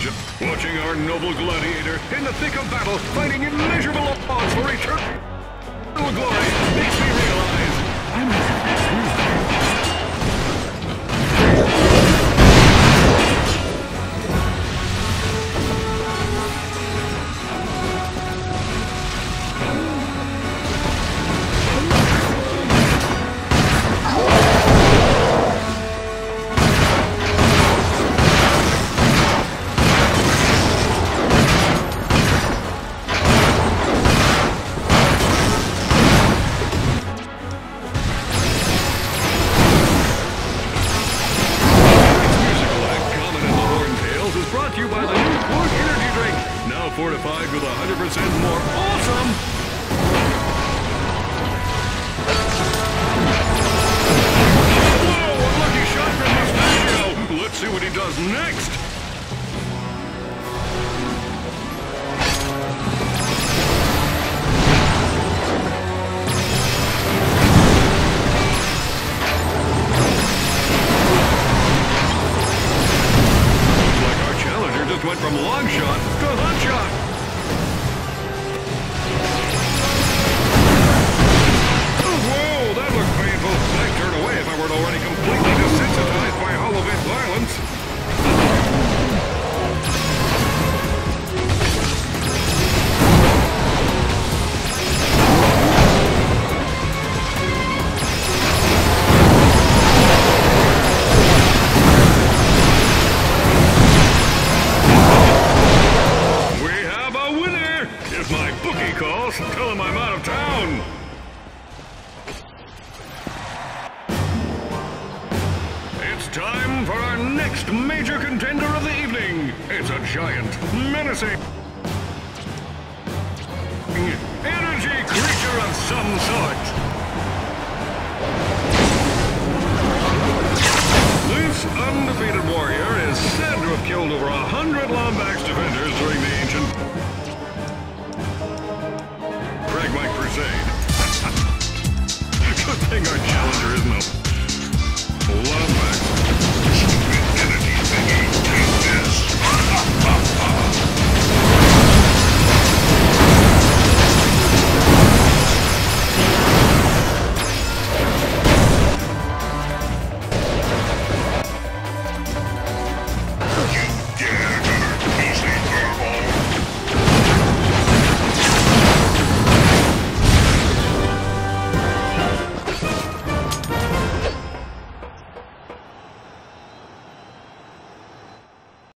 Watching our noble gladiator in the thick of battle, fighting immeasurable odds for eternal glory, makes me realize I'm fortified with 100% more awesome. Whoa, a lucky shot from Mustachio. Let's see what he does next. Looks like our challenger just went from long shot to hot shot. Whoa, that looked painful. I'd turn away if I weren't already completely desensitized by Hall of It violence. Tell him I'm out of town! It's time for our next major contender of the evening! It's a giant, menacing, energy creature of some sort! This undefeated warrior is said to have killed over 100 Lombax defenders during the ancient Pragmite Crusade. Good thing our challenger isn't a Lombax. Energy thingy.